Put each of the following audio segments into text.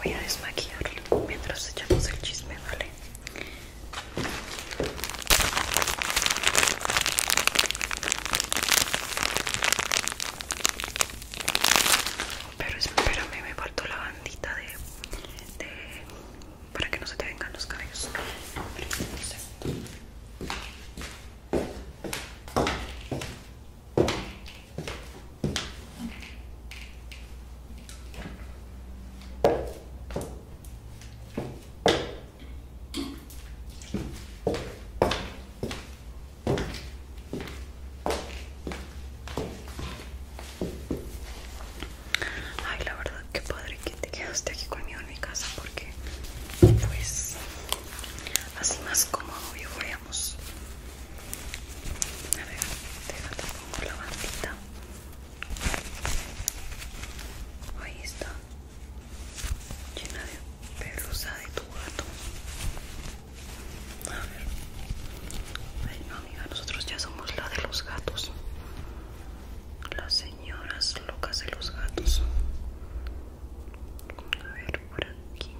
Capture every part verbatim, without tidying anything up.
voy a desmaquillar mientras echamos el chisme, ¿vale? Pero espérame, me faltó la bandita de, de para que no se te vengan los cabellos. Ay, la verdad, qué padre que te quedaste aquí conmigo en mi casa, porque pues así más cómodo yo veamos. A ver, déjate pongo la bandita. Ahí está, llena de pelusa de tu gato. A ver. Ay, no, amiga, nosotros ya somos la de los gatos. Las señoras locas de los gatos. A ver, por aquí.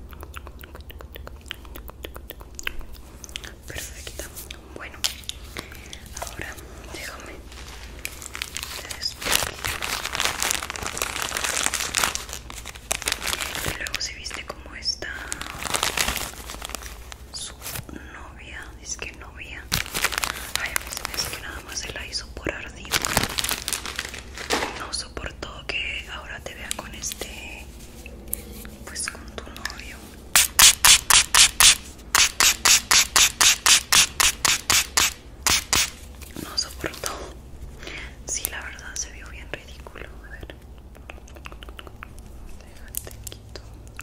Perfecto. Bueno, ahora déjame te despedir. Y luego si viste cómo está su novia, es que novia. Ay, a mí se me hace que nada más se la hizo por ardido. No soportó que ahora te vea con este, pues con tu novio. No soportó. Sí, la verdad se vio bien ridículo. A ver, déjate quito.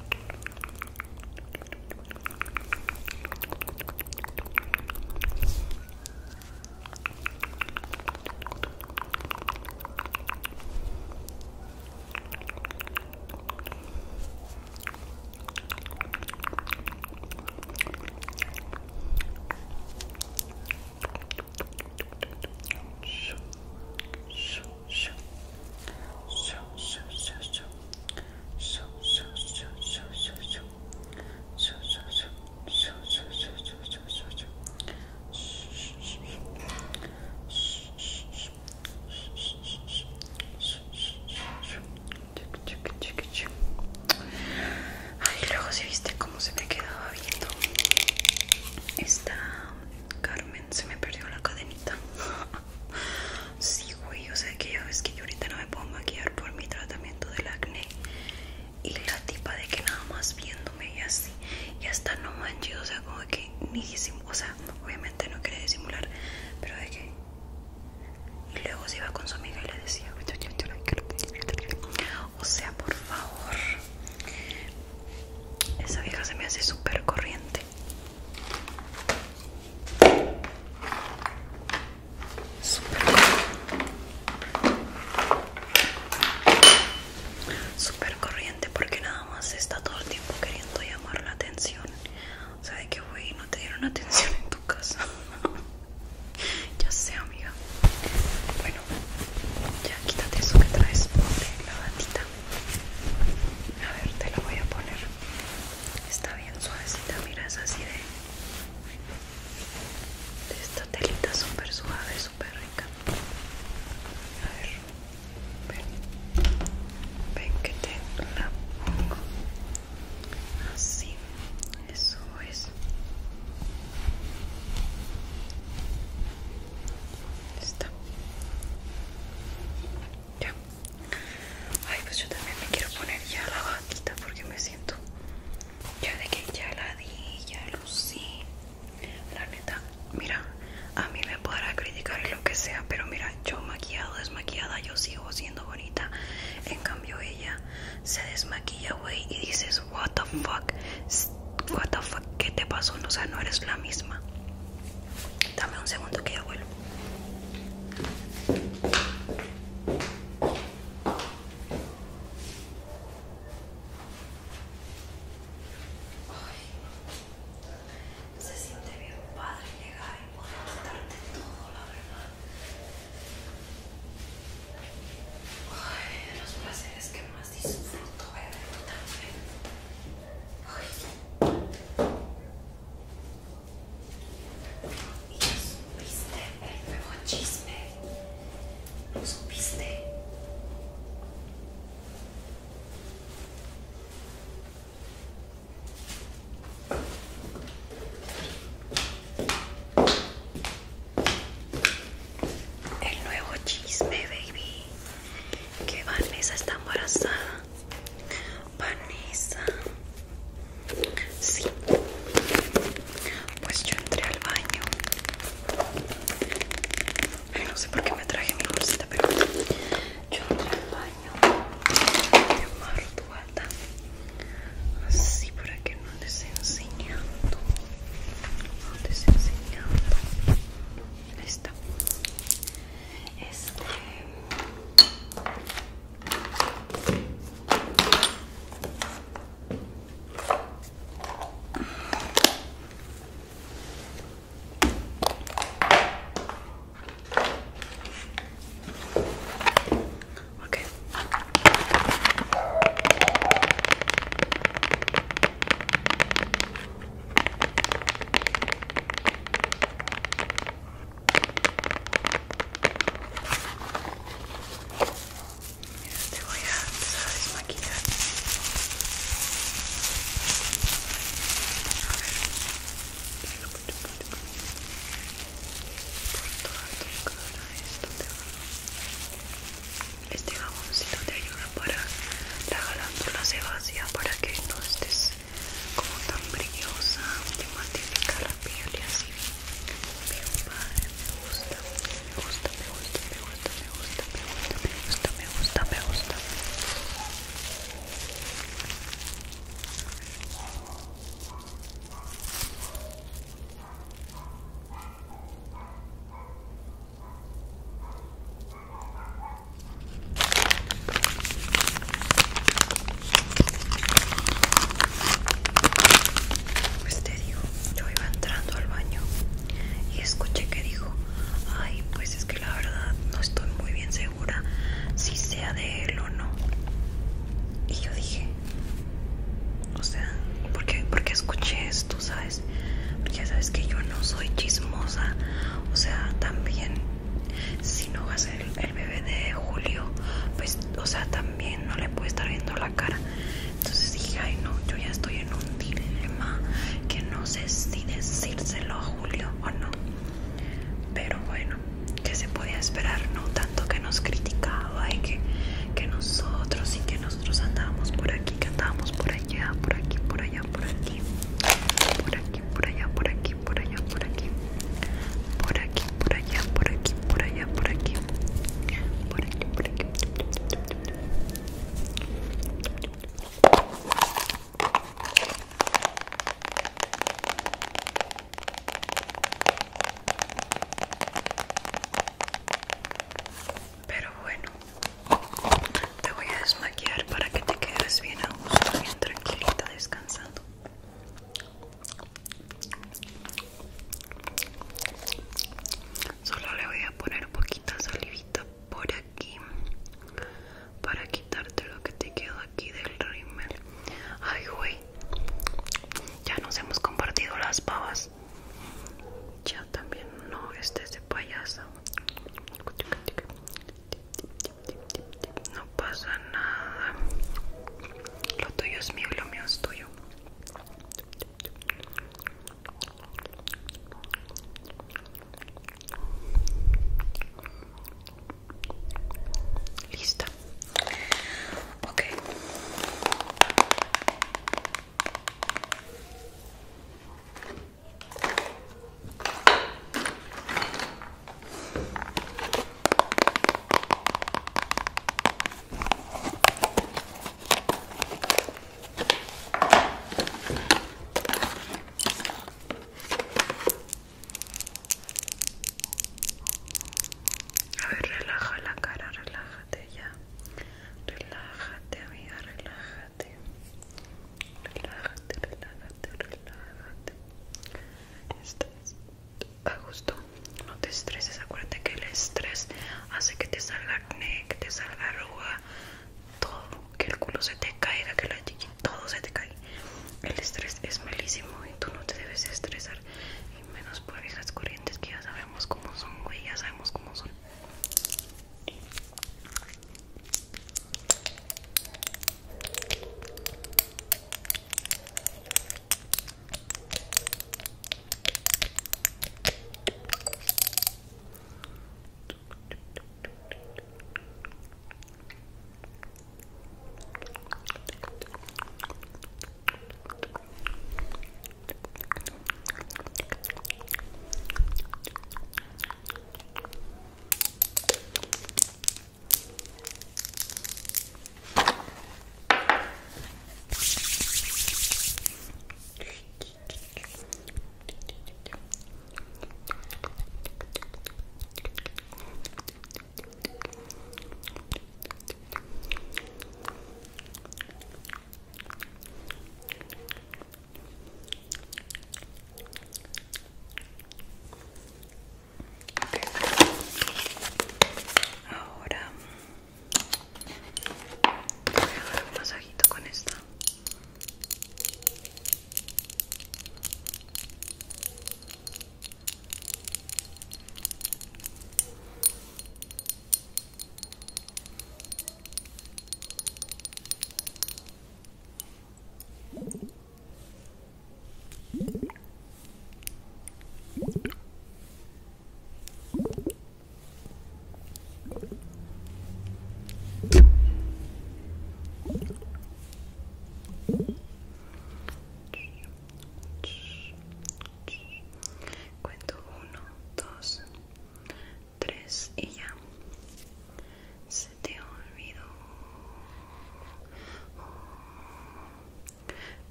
Ay, luego si viste cómo se me quedaba viendo esta Carmen, se me perdió la cadenita. Sí, güey, o sea que ya ves que yo ahorita no me puedo maquillar por mi tratamiento del acné. Y la tipa de que nada más viéndome y así, y hasta no manches, o sea, como que ni disimular, o sea, obviamente no quería disimular, pero de que. Y luego se iba con su amiga y le decía, o sea, por favor, esa vieja se me hace súper corriente. Súper súper corriente porque nada más está todo el tiempo queriendo llamar la atención. O sea, de que güey, no te dieron atención en tu casa. Ya sé, amiga. Bueno, ya quítate eso que traes, ponte la bandita. A ver, te la voy a poner. Está bien suavecita, mira, es así de, de esta telita súper suave, súper rica. A ver, ven, ven que te la pongo así, eso es. Está. Ya. Ay, pues yo también me quiero poner ya la batita porque me siento ya de que ya la di, ya lucí. La neta, mira, a mí me podrá criticar y lo que sea, pero mira, yo maquillado, desmaquillada, yo sigo siendo bonita. En cambio ella se desmaquilla, güey, y dices, what the fuck, what the fuck, ¿qué te pasó? O sea, no eres la misma. Dame un segundo que ya vuelvo. Se siente bien padre llegar y poder quitarte todo, la verdad. Ay, de los placeres que más disfruto, bebé, también. embarazada. Vanessa. Sí. Pues yo entré al baño. Ay, no sé por qué me traje mi bolsita, pero yo entré al baño de Martuata. Así para que no andes enseñando. No andes enseñando. Ahí está. Este. Ok. Te voy a empezar a desmaquillar. A ver. Por toda tu cara esto te va. Este jaboncito te ayuda para la glándula sebácea, para que no estés como tan brillosa, te matifica la piel y así. Bien padre, me gusta, me gusta, me gusta, me gusta, me gusta, me gusta, me gusta, me gusta, me gusta. Pues te digo, yo iba entrando al baño y escuché que dijo, ay, pues es que la verdad no estoy muy bien segura si sea de él o no. Y yo dije, o sea, ¿por qué, por qué escuché esto, sabes? Porque ya sabes que yo no soy chismosa. O sea, también, si no va a ser el, el bebé de Julio, pues, o sea, también no le puede estar viendo la cara. Entonces dije, ay no, yo ya estoy en un dilema que no sé si decírselo a Julio o no. Pero bueno, ¿qué se podía esperar? No tanto que nos criticaba y que, que nosotros y que nosotros andábamos por aquí, que andábamos por allá, por aquí, por allá, por aquí, por aquí, por allá, por aquí, por allá, por aquí, por aquí, por allá, por aquí, por allá, por aquí, por aquí, por aquí. Pero bueno, te voy a desmaquillar para que te quedes bien a gusto, bien tranquilita, descansando. Solo le voy a poner poquita salivita por aquí para quitarte lo que te quedó aquí del rímel. Ay, güey, ya nos hemos compartido las babas. Ya también no estés de payasa. No pasa nada. Lo tuyo es mío y lo mío es tuyo. Lista. Ok. A ver, relaja la cara, relájate ya. Relájate, amiga, relájate. Relájate, relájate, relájate. Estás a gusto. No te estreses. Acuérdate que el estrés hace que te salga acné, que te salga arruga, todo. Que el culo se te caiga, que la chichi, todo se te cae. El estrés es malísimo y tú no te debes estresar. Y menos por viejas corrientes que ya sabemos cómo son, güey. Ya sabemos cómo son.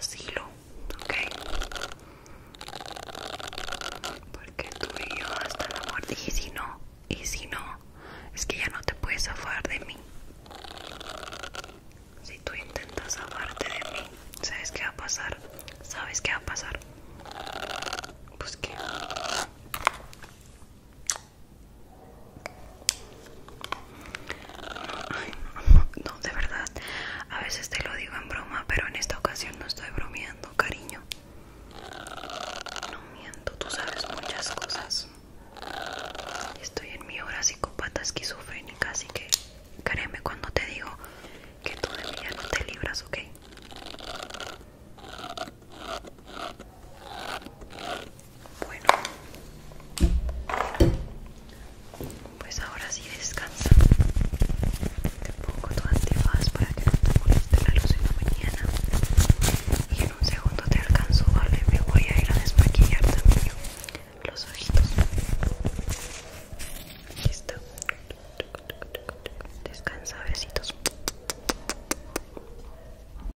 asilo.